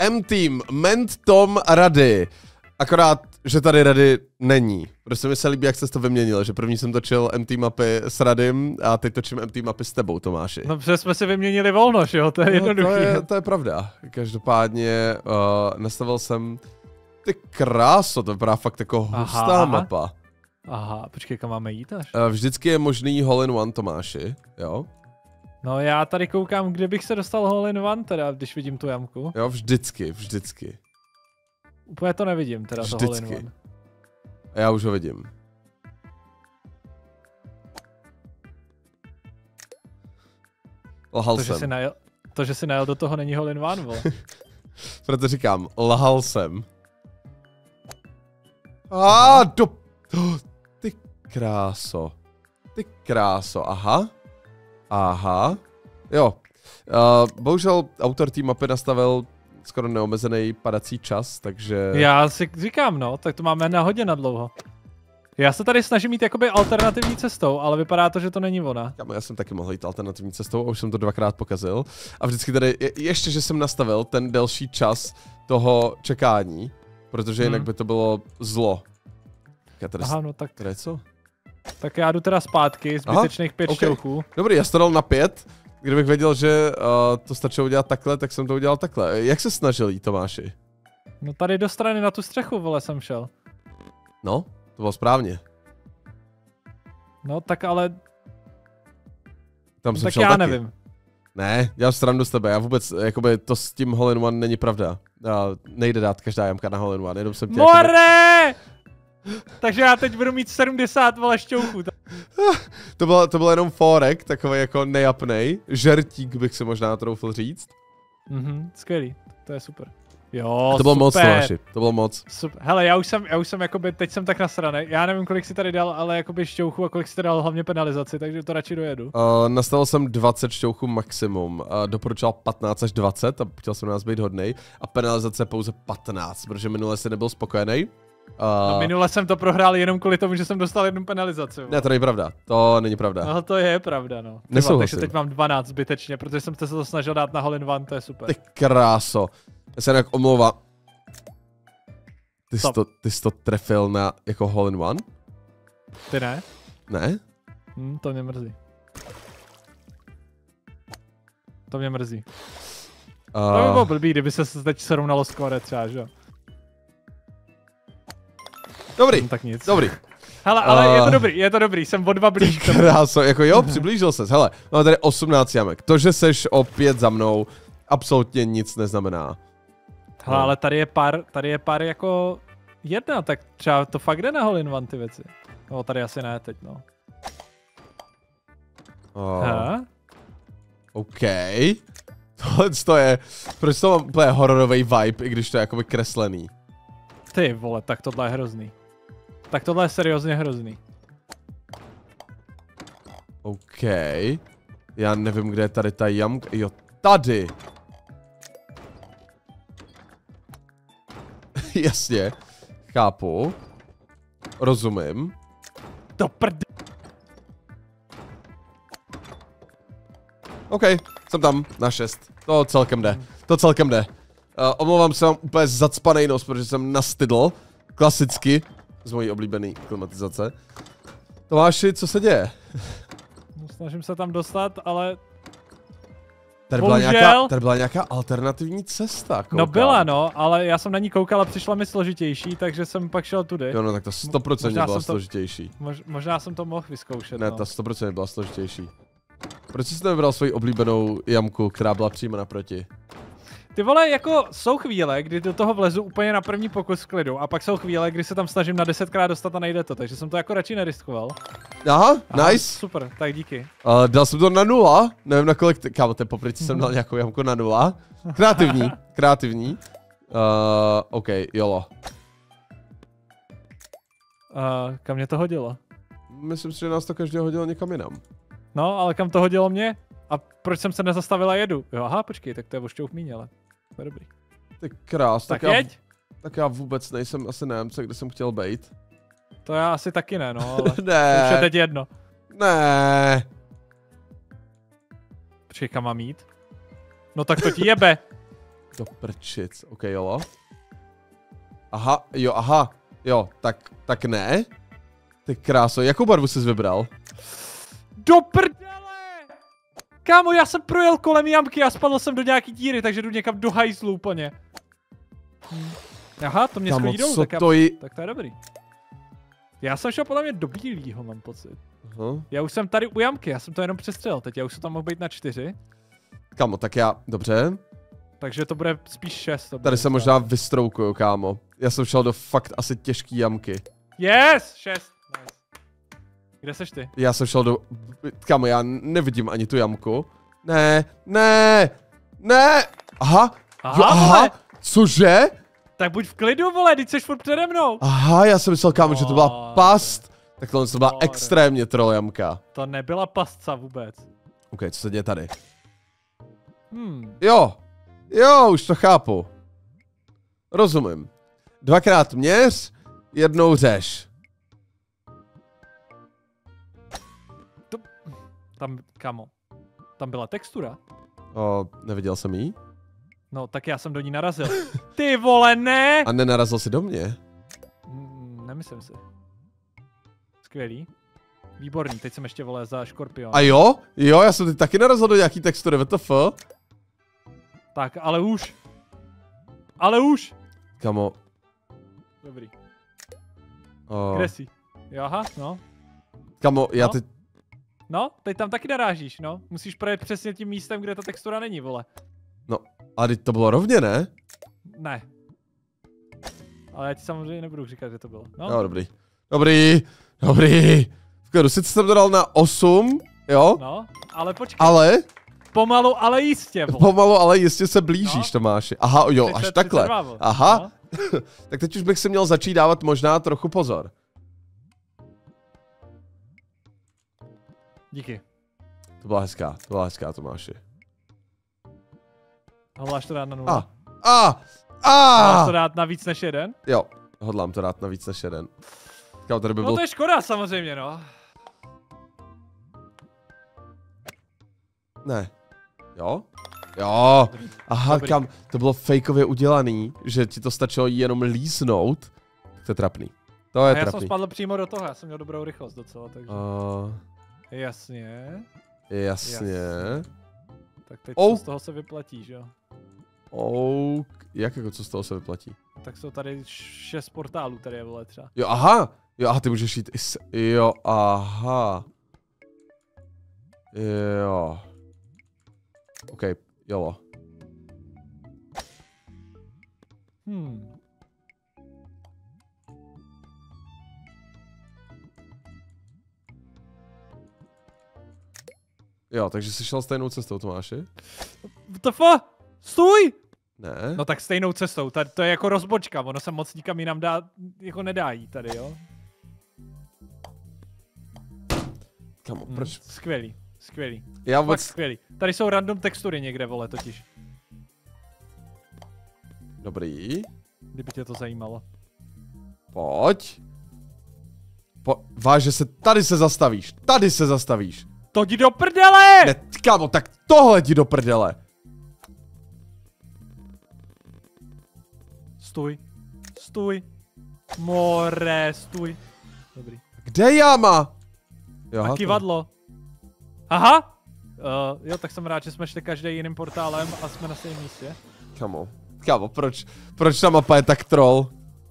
M-Team, Ment, Tom, Rady. Akorát, že tady Rady není. Prostě mi se líbí, jak jste to vyměnil, že první jsem točil M-Team mapy s Radym a teď točím M-Team mapy s tebou, Tomáši. No protože jsme si vyměnili volno, že jo, to je jednoduché. To je pravda. Každopádně nastavil jsem... Ty kráso, to vypadá fakt jako hustá mapa. Aha, počkej, kam máme jít až? Vždycky je možný hole in one, Tomáši, jo? No já tady koukám, kde bych se dostal hole in one teda, když vidím tu jamku. Jo, vždycky. Úplně to nevidím teda, to hole in one. Já už ho vidím. Lhal jsem. To, že jsi najel do toho, není hole in one, vole. Proto říkám, lhal jsem. Ty kráso, aha. Jo. Bohužel autor té mapy nastavil skoro neomezený padací čas, takže... Já si říkám, no, tak to máme na hodně na dlouho. Já se tady snažím jít jakoby alternativní cestou, ale vypadá to, že to není ona. Já jsem taky mohl jít alternativní cestou a už jsem to 2krát pokazil. A vždycky tady, ještě že jsem nastavil ten delší čas toho čekání, protože jinak by to bylo zlo. Aha, no tak. Tady co? Tak já jdu teda zpátky, zbytečných 5 šťouchů. Dobrý, já jsem to dal na 5. Kdybych věděl, že to stačilo udělat takhle, tak jsem to udělal takhle. Jak se snažil jít, Tomáši? No tady do strany na tu střechu, vole, jsem šel. No, to bylo správně. No tak ale... Tam jsem tak šel já taky. nevím. Ne, já srandu z tebe, já vůbec, jakoby to s tím hole in one není pravda. Nejde dát každá jamka na hole in one, jenom jsem tě... More! Takže já teď budu mít 70 vole šťouchů. To byl jenom forek, takový jako nejapnej. Žertík bych si možná troufl říct. Skvělý, to je super. Jo, to bylo moc, Tomáši, to bylo moc. Super. Hele, já už jsem jakoby, teď jsem tak nasranej. Já nevím, kolik si tady dal, ale jakoby šťouchů a kolik si tady dal hlavně penalizaci, takže to radši dojedu. Nastavil jsem 20 šťouchů maximum, doporučoval 15 až 20 a chtěl jsem na nás být hodnej. A penalizace pouze 15, protože minule si nebyl spokojený. A minule jsem to prohrál jenom kvůli tomu, že jsem dostal jednu penalizaci. Ne, to není pravda, to není pravda. No to je pravda, no. Takže teď mám 12 zbytečně, protože jsem se to snažil dát na hole in one, to je super. Ty kráso. Já se nějak omlouvám. Ty jsi to trefil na jako hole in one? Ty ne? Ne? To mě mrzí. To mě mrzí. To by bylo blbý, kdyby se teď srovnalo skóre třeba, že jo? Dobrý, tak nic. Dobrý. Hele, ale je to dobrý, jsem o 2 blíž k tomu. Kráso, jako jo, přiblížil ses, hele, máme tady 18 jamek. To, že seš o 5 za mnou, absolutně nic neznamená. Hele, ale tady je pár jako jedna, tak třeba to fakt jde na hole in one ty věci. No tady asi ne teď, no. OK. Tohle to je, proč to mám úplně hororový vibe, i když to je jakoby kreslený. Ty vole, tak tohle je hrozný. Tak tohle je seriózně hrozný. OK. Já nevím, kde je tady ta jamka. Jo, tady. Jasně. Chápu. Rozumím. To prd... OK, jsem tam na 6. To celkem jde. Omlouvám se vám úplně zacpanej nos, protože jsem nastydl. Klasicky. Z mojí oblíbený klimatizace. Tomáši, co se děje? No, snažím se tam dostat, ale... Tady byla nějaká alternativní cesta, koukám. No byla, no, ale já jsem na ní koukal a přišla mi složitější, takže jsem pak šel tudy. Jo, no tak to 100% byla složitější. Možná jsem to mohl vyzkoušet, ne, ta 100% byla složitější. Proč jsi nevybral svoji oblíbenou jamku, která byla přímo naproti? Ty vole, jako jsou chvíle, kdy do toho vlezu úplně na první pokus v klidu a pak jsou chvíle, kdy se tam snažím na 10krát dostat a nejde to, takže jsem to jako radši neriskoval. Aha, nice. Super, tak díky. Dal jsem to na 0, nevím na kolik, kámo, ten poprvé jsem dal nějakou jamku na 0. Kreativní. OK, jolo. Kam mě to hodilo? Myslím si, že nás to každého hodilo někam jinam. No, ale kam to hodilo mě? A proč jsem se nezastavil a jedu? Jo, aha, počkej, tak to je o šťouch míň, ale to je dobrý. Ty krás, tak jeď. Tak já vůbec nejsem asi na jamce, kde jsem chtěl bejt. To já asi taky ne, no, ale ne. Už je teď jedno. Ne. Počkej, kam mám jít? No tak to ti jebe. Do prčic, ok, jo. Aha, jo, aha. Jo, tak ne. Ty kráso, jakou barvu jsi vybral? Do prdele! Kámo, já jsem projel kolem jamky a spadl jsem do nějaký díry, takže jdu někam do hajzlu úplně. Aha, to mě schodí dolů, tak, tak to je dobrý. Já jsem šel podle mě do bílýho, mám pocit. Já už jsem tady u jamky, já jsem to jenom přestřelil teď, já už jsem tam mohl být na 4. Kámo, tak já, dobře. Takže to bude spíš 6. Tady se možná vystroukuju, kámo. Já jsem šel do fakt asi těžký jamky. Yes! 6. Nice. Kde seš ty? Já jsem šel do... Kámo, já nevidím ani tu jamku. Ne, ne, ne! Aha, jo, aha, cože? Tak buď v klidu, vole, teď seš furt přede mnou. Aha, já jsem myslel, kámo, že to byla past. Tak tohle to byla extrémně troll jamka. To nebyla pastca vůbec. OK, co se děje tady? Jo, jo, už to chápu. Rozumím. 2krát měř, 1 řeš. Tam, kamo, tam byla textura. Neviděl jsem jí? No, tak já jsem do ní narazil. Ty vole, ne! A nenarazil jsi do mě? Nemyslím si. Skvělý. Výborný, teď jsem ještě, vole, za škorpion. A jo? Jo, já jsem teď taky narazil do nějaký textury, WTF? Tak, ale už. Ale už! Kamo. Dobrý. Kde jsi? Jo, aha, no. Kamo, já teď... No, teď tam taky narážíš, no. Musíš projet přesně tím místem, kde ta textura není, vole. No, ale teď to bylo rovně, ne? Ne. Ale já ti samozřejmě nebudu říkat, že to bylo. No, no dobrý. Dobrý, dobrý. V klidu, sice jsem to dal na 8, jo? No, ale počkej. Ale? Pomalu, ale jistě, vole. Pomalu, ale jistě se blížíš, Tomáši. Aha, jo, 30, až takhle. 32, aha. No. Tak teď už bych si měl začít dávat možná trochu pozor. Díky. To byla hezká, Tomáši. Hodláš to dát na 0? Hodláš to dát na víc než 1? Jo, hodlám to dát na víc než 1. Tady by no to je škoda samozřejmě, no. Ne. Jo? Jo. Dobrý. Aha, dobrý. Kam, to bylo fejkově udělaný, že ti to stačilo jenom líznout. To je trapný. To je trapný. Já jsem spadl přímo do toho, já jsem měl dobrou rychlost docela, takže... Jasně. Tak teď co z toho se vyplatí, že jo? Jak jako co z toho se vyplatí? Tak jsou tady 6 portálů, tady je, vole, třeba. Jo, aha. Jo, aha, ty můžeš jít i jo, aha. Jo. OK, jolo. Jo, takže jsi šel stejnou cestou, Tomáši? WTF? Stůj! Ne. No tak stejnou cestou, to je jako rozbočka, ono se moc nikam jinam jako nedá jít tady, jo? Kamo, proč? Skvělý, skvělý. Já vůbec... skvělý. Tady jsou random textury někde, vole, totiž. Dobrý. Kdyby tě to zajímalo. Pojď. Váže se, tady se zastavíš. To jdi do prdele! Ne, kámo, tak tohle jdi do prdele. Stůj. More, stůj. Dobrý. Kde je jáma? Jo, a kivadlo. Aha! Jo, tak jsem rád, že jsme šli každý jiným portálem a jsme na stejném místě. Kámo, proč ta mapa je tak troll?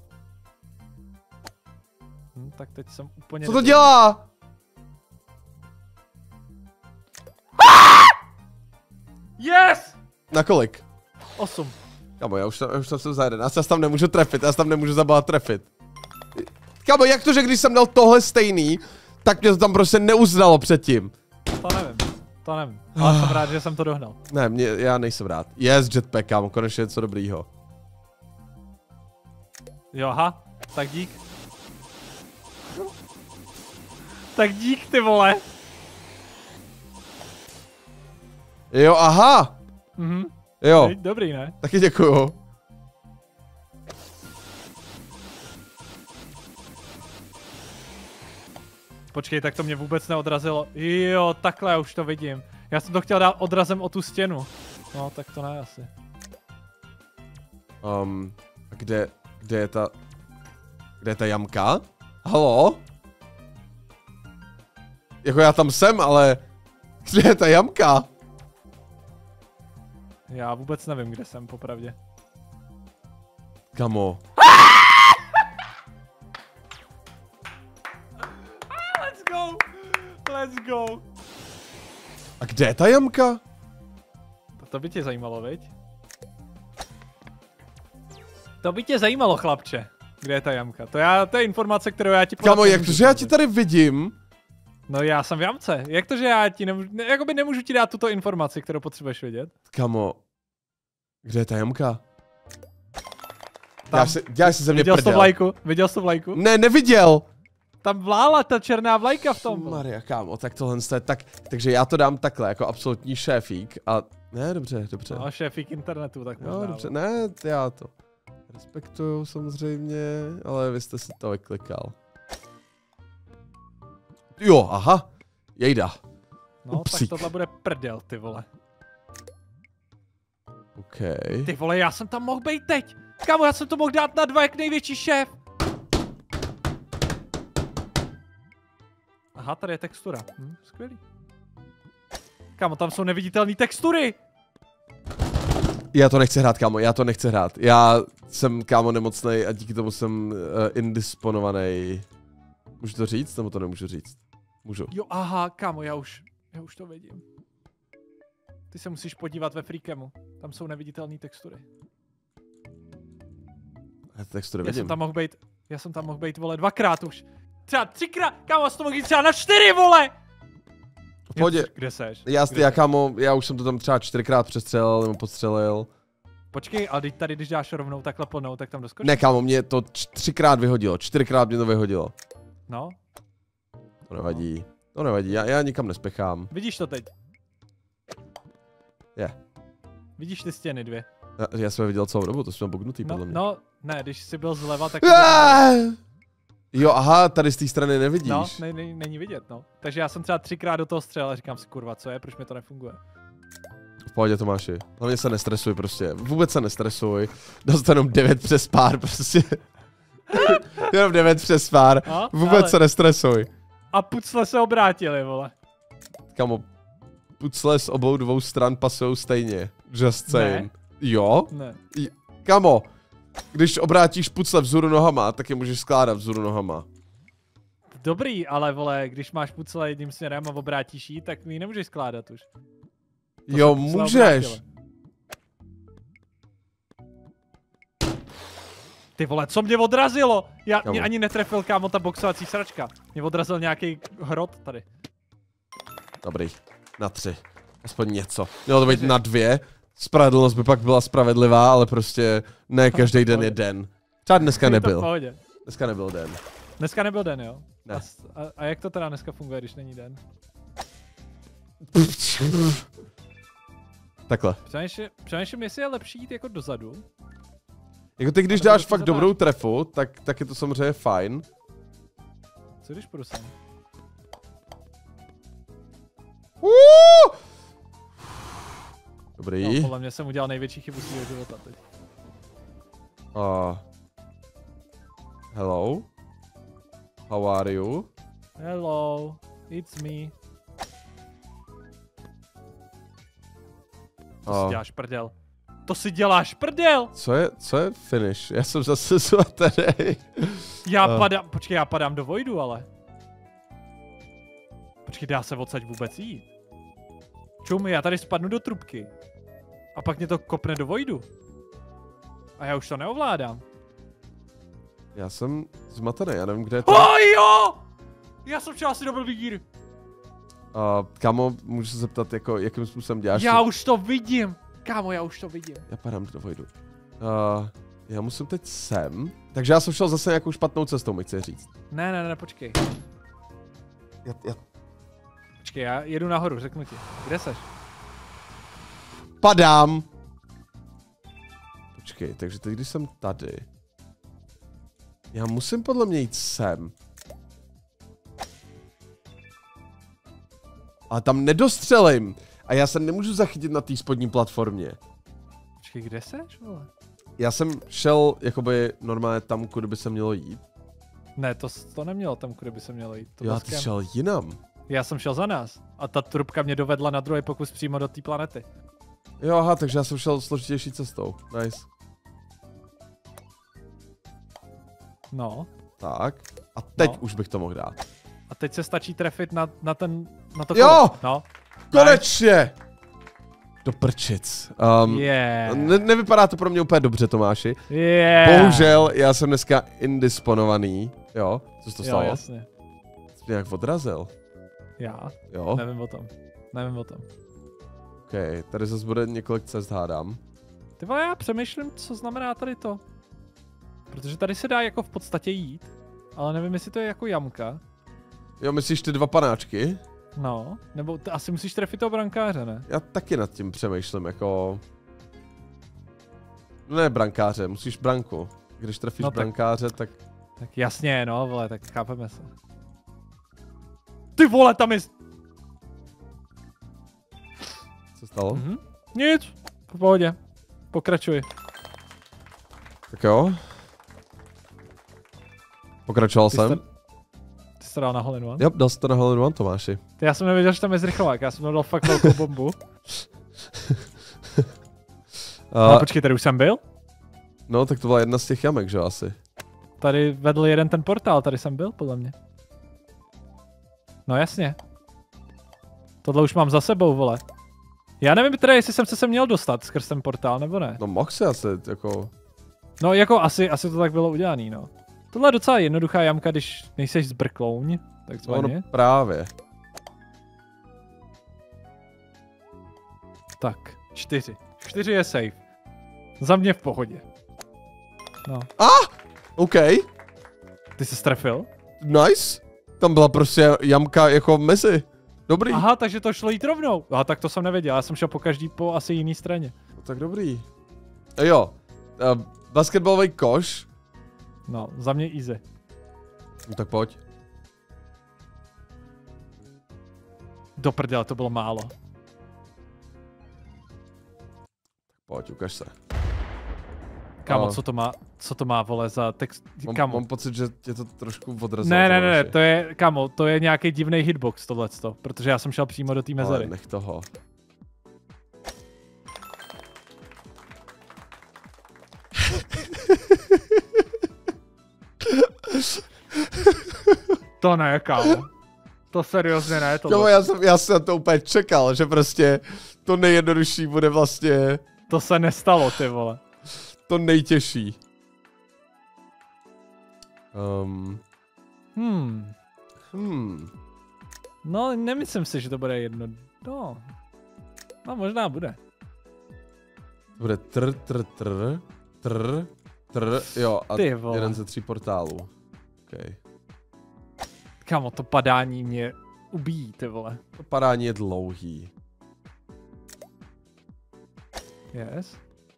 Tak teď jsem úplně... Co to dělá? Yes! Na kolik? 8. Kámo, já už jsem za 11, já tam nemůžu trefit, já tam nemůžu zabavit trefit. Kámo, jak to, že když jsem dal tohle stejný, tak mě to tam prostě neuznalo předtím. To nevím. Ale jsem rád, že jsem to dohnal. Ne, já nejsem rád. Yes, jetpack, kámo, konečně něco dobrýho. Jo, aha, tak dík. Tak dík, ty vole. Jo, aha. Jo. Dobrý, ne? Taky děkuju. Počkej, tak to mě vůbec neodrazilo. Jo, takhle, už to vidím. Já jsem to chtěl dát odrazem o tu stěnu. No, tak to ne asi. A kde je ta jamka? Halo? Jako já tam jsem, ale kde je ta jamka? Já vůbec nevím, kde jsem, popravdě. Kamo. Let's go! Let's go! A kde je ta jamka? To by tě zajímalo, viď? To by tě zajímalo, chlapče. Kde je ta jamka? To je informace, kterou já ti podat. Kamo, jak to, že já ti tady vidím? No já jsem v jamce. Jak to, že já ti nemůžu ti dát tuto informaci, kterou potřebuješ vědět? Kamo, kde je ta jamka? Tam. Já si ze mě prdel. Viděl jsi to v lajku? Ne, neviděl. Tam vlála ta černá vlajka v tom. Maria, kámo, tak tohle je tak, takže já to dám takhle, jako absolutní šéfík a, ne, dobře. No, šéfík internetu, tak možná. No, dobře, ne, já to respektuju samozřejmě, ale vy jste si to vyklikal. Jo, aha, jejda. No, Upsík. tak tohle bude prdel, ty vole. OK. Ty vole, já jsem tam mohl být teď. Kámo, já jsem to mohl dát na 2 jak největší šéf. Aha, tady je textura. Skvělý. Kámo, tam jsou neviditelné textury. Já to nechci hrát, kámo, já to nechci hrát. Já jsem, kámo, nemocnej a díky tomu jsem indisponovaný. Můžu to říct, nebo to nemůžu říct? Můžu. Jo, aha, kámo, já už to vidím. Ty se musíš podívat ve Freakemu. Tam jsou neviditelné textury. Já ty textury vidím. Já jsem tam mohl být, vole, 2krát už. Třeba 3krát, kámo, já jsem to mohl jít třeba na 4, vole! Pohodě. Kde seš? Kámo, já už jsem to tam třeba 4krát přestřelil nebo podstřelil. Počkej, ale tady, když dáš rovnou takhle plnou, tak tam doskočíš? Ne, kámo, mě to 3krát vyhodilo, 4krát mě to vyhodilo. No. To nevadí, to nevadí, já nikam nespěchám. Vidíš to teď? Je. Vidíš ty stěny 2? Já jsem je viděl celou dobu, to jsme bugnutý podle mě. No, ne, když jsi byl zleva, tak... Jo, aha, tady z té strany nevidíš. No, není vidět, no. Takže já jsem třeba 3krát do toho střelil a říkám si, kurva, co je, proč mi to nefunguje? V pohodě, Tomáši. Hlavně se nestresuj prostě, vůbec se nestresuj. Dostanu 9 přes pár prostě. Jenom 9 přes pár, no, vůbec se nestresuj. A pucle se obrátily, vole. Kamo, pucle z obou dvou stran pasujou stejně. Just saying. Ne. Jo? Ne. Kamo, když obrátíš pucle vzhůru nohama, tak je můžeš skládat vzhůru nohama. Dobrý, ale vole, když máš pucle jedním směrem a obrátíš jí, tak ji nemůžeš skládat už. To jo, můžeš. Ty vole, co mě odrazilo? Mě ani netrefil, kámo, ta boxovací sračka. Mě odrazil nějaký hrot tady. Dobrý, na 3. Aspoň něco. Mělo to být na 2. Spravedlnost by pak byla spravedlivá, ale prostě ne každý den je den. Třeba dneska nebyl. Dneska nebyl den. Dneska nebyl den, jo? Ne. A jak to teda dneska funguje, když není den? Takhle. Přemýšlím, jestli je lepší jít jako dozadu. Jako ty, když dáš fakt dobrou trefu, tak je to samozřejmě fajn. Co když půjdu sem? Dobrý. No, podle mě jsem udělal největší chybu svého života teď. Hello? How are you? Hello, it's me. To si děláš prdel. To si děláš prdel! Co je finish? Já jsem zase svaterej. Počkej, já padám do voidu, ale. Počkej, dá se odsaď vůbec jít? Čum, já tady spadnu do trubky. A pak mě to kopne do voidu. A já už to neovládám. Já jsem zmatený, já nevím, kde je to. Jo! Já jsem včera asi dobil výgír. Kámo, můžu se zeptat, jako, jakým způsobem děláš? Já už to vidím. Kámo, já už to vidím. Já padám do voidu. Já musím teď sem. Takže já jsem šel zase nějakou špatnou cestou, mi chci říct. Ne, počkej. Já... Počkej, já jedu nahoru, řeknu ti. Kde seš? Padám! Počkej, takže teď, když jsem tady... Já musím podle mě jít sem. Ale tam nedostřelím. A já se nemůžu zachytit na té spodní platformě. Počkej, kde seš, vole? Já jsem šel jakoby normálně tam, kudy by se mělo jít. Ne, to nemělo tam, kudy by se mělo jít. To já, ty šel jinam. Já jsem šel za nás. A ta trubka mě dovedla na druhý pokus přímo do té planety. Jo, aha, takže já jsem šel složitější cestou. Nice. No. Tak. A teď už bych to mohl dát. A teď se stačí trefit na to jo! kolo. No. Konečně! Do prčic. Nevypadá to pro mě úplně dobře, Tomáši. Bohužel, já jsem dneska indisponovaný. Jo, co jsi to stalo? Jo, jasně. Jsi mě jak odrazil. Já? Jo. Nevím o tom. OK, tady zase bude několik cest, hádám. Ty vole, já přemýšlím, co znamená tady to. Protože tady se dá jako v podstatě jít, ale nevím, jestli to je jako jamka. Jo, myslíš ty dva panáčky? No, nebo asi musíš trefit toho brankáře, ne? Já taky nad tím přemýšlím, jako... Ne brankáře, musíš branku. Když trefíš brankáře, tak... Tak jasně, no, vole, tak chápeme se. Ty vole, tam je... Co stalo? Nic, v pohodě. Pokračuj. Tak jo. Pokračoval jsem. Ty jsi to dal na hole in one? Jo, dal jsi to na hole in one, Tomáši. Já jsem nevěděl, že tam je zrychlák, já jsem dal fakt velkou bombu. No počkej, tady už jsem byl? No, tak to byla jedna z těch jamek, že asi. Tady vedl jeden ten portál, tady jsem byl, podle mě. No jasně. Tohle už mám za sebou, vole. Já nevím teda, jestli jsem se sem měl dostat skrz ten portál, nebo ne. No mohl se asi, jako... No jako asi to tak bylo udělaný, no. Tohle je docela jednoduchá jamka, když nejseš zbrklouň, takzvaně. No právě. Tak, 4. 4 je safe. Za mě v pohodě. No. OK. Ty jsi strefil? Nice. Tam byla prostě jamka jako mezi. Dobrý. Aha, takže to šlo jít rovnou. Aha, tak to jsem nevěděl, já jsem šel po každý po asi jiný straně. No, tak dobrý. Jo. Basketbalový koš. No, za mě easy. No tak pojď. Do prdele, to bylo málo. Pojď, ukaž se. Kámo, co to má, vole, za text, mám pocit, že tě to trošku odrazilo. Ne, to je, kámo, to je nějaký divný hitbox tohleto, protože já jsem šel přímo do té mezery. Ale nech toho. To ne, kámo. To seriózně ne, to. Kámo, já jsem to úplně čekal, že prostě to nejjednodušší bude vlastně... To se nestalo, ty vole. To nejtěžší. No, nemyslím si, že to bude jedno. No, možná bude. Bude jo, a jeden ze 3 portálů. Okay. Kámo, to padání mě ubíjí, ty vole. To padání je dlouhý. Yes.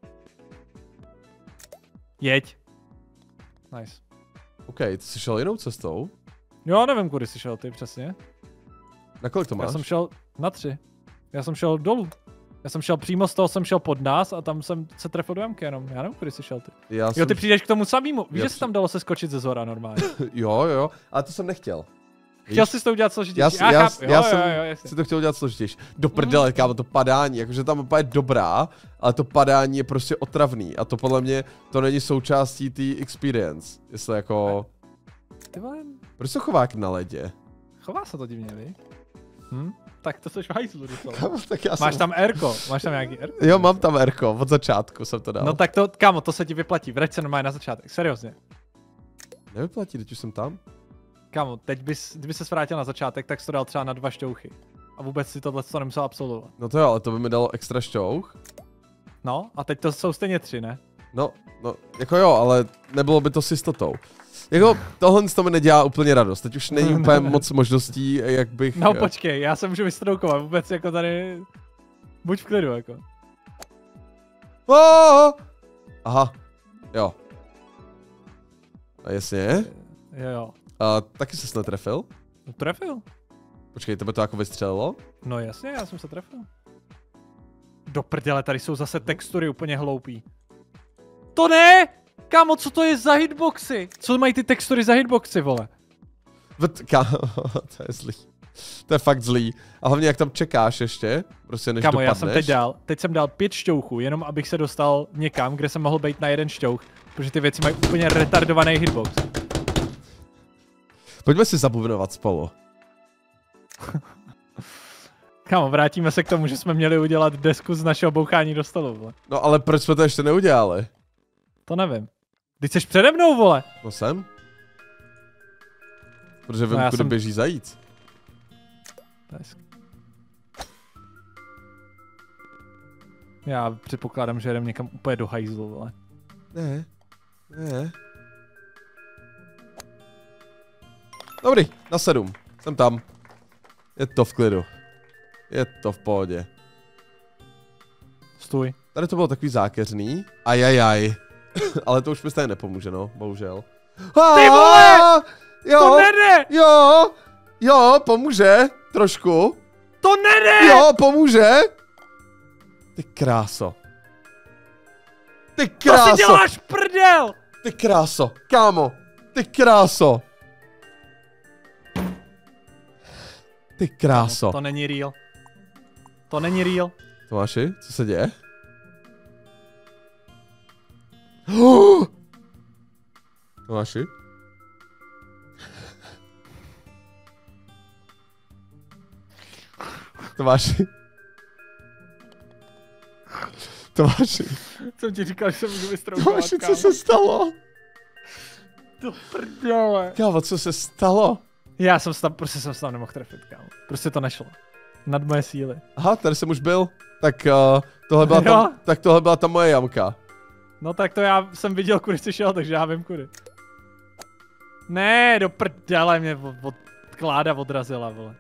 Jeď. Nice. OK, ty jsi šel jinou cestou? Jo, nevím, kudy jsi šel ty přesně. Na kolik to máš? Já jsem šel na 3. Já jsem šel dolů. Já jsem šel přímo z toho, jsem šel pod nás a tam jsem se trefil do jamky jenom. Já nevím, kudy jsi šel ty. Jo, ty přijdeš k tomu samému. Víš, že se tam dalo se skočit ze zhora normálně. jo, ale to jsem nechtěl. Chtěl jsi to udělat složitější. Já jsem si to chtěl udělat složitější. Do prdele, kámo, to padání, jakože ta mapa je dobrá, ale to padání je prostě otravný a to podle mě to není součástí té experience. Jestli jako... Ty vole. Proč se chová jak na ledě? Chová se to divně, víš? Tak to seš v hajzlu docela. Kámo, tak máš tam Rko, máš tam nějaký Rko? Jo, mám tam Rko, od začátku jsem to dal. No tak to, kámo, to se ti vyplatí, vrať se normálně na začátek, seriózně. Nevyplatí, teď už jsem tam? Kámo, kdyby se vrátil na začátek, tak jsi to dal třeba na 2 šťouchy. A vůbec si tohle nemusel absolvovat. No to jo, ale to by mi dalo extra šťouch. No, a teď to jsou stejně 3, ne? No, jako jo, ale nebylo by to s jistotou. Jako tohle to mi nedělá úplně radost, teď už není úplně moc možností, jak bych... No počkej, já se můžu vystroukovat, vůbec jako tady... Buď v klidu, jako. Aha, jo. A jasně. Jo. A taky ses netrefil? Trefil. Počkej, tebe to jako vystřelilo? No jasně, já jsem se trefil. Do prdele, tady jsou zase textury úplně hloupý. To ne! Kámo, co to je za hitboxy? Co mají ty textury za hitboxy, vole? To je zlý. To je fakt zlý. A hlavně jak tam čekáš ještě, prostě než Kámo, dopadneš. já jsem teď jsem dal 5 šťouchů, jenom abych se dostal někam, kde jsem mohl být na jeden šťouch, protože ty věci mají úplně retardovaný hitbox. Pojďme si zabubnovat spolu. Kámo, vrátíme se k tomu, že jsme měli udělat desku z našeho bouchání do stolu, vole. No ale proč jsme to ještě neudělali? To nevím. Teď jsi přede mnou, vole. No jsem. Protože vím, kudy běží zajíc. Já předpokládám, že jdem někam úplně do hajzlu, vole. Ne. Dobrý, na 7. Jsem tam. Je to v klidu. Je to v pohodě. Stůj. Tady to bylo takový zákeřný. Ajajaj. Ale to už mi stejně nepomůže, no, bohužel. Ty vole! Jo, to nede! Jo, pomůže. Trošku. To nede! Jo, pomůže. Ty kráso. Ty kráso. To si děláš prdel! Ty kráso, kámo. Ty kráso. Ty kráso. To není real. To není real. Tomáši, co se děje? Tomáši? Tomáši? Tomáši? Jsem ti říkal, že se můžu vystroukovat, Tomáši, co se stalo? To prdele. Kámo, co se stalo? Já jsem prostě jsem se tam nemohl trefit, kámo. Prostě to nešlo. Nad moje síly. Aha, tady jsem už byl. Tak tohle byla ta moje jamka. No tak to já jsem viděl, kudy jsi šel, takže já vím kudy. Ne, do prdele mě od kláda odrazila, vole.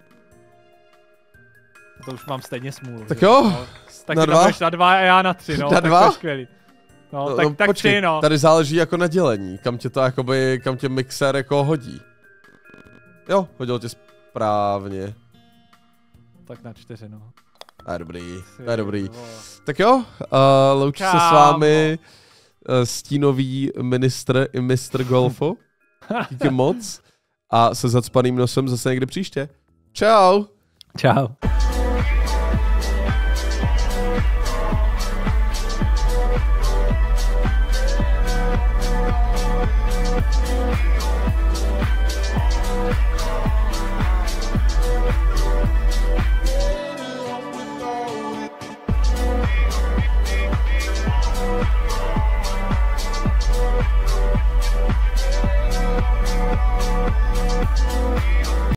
To už mám stejně smůlu. Tak jo, tak na 2? dva? Na 2 a já na 3, no. Na 2? Tak to je skvělý. No, tak počkej, 3, no. Tady záleží jako na dělení, kam tě mixér jako hodí. Jo, hodil tě správně. Tak na 4, no. To je dobrý, to je dobrý. Tak jo, loučí se s vámi stínový ministr i mistr golfu. Díky moc. A se zacpaným nosem zase někdy příště. Čau. Čau.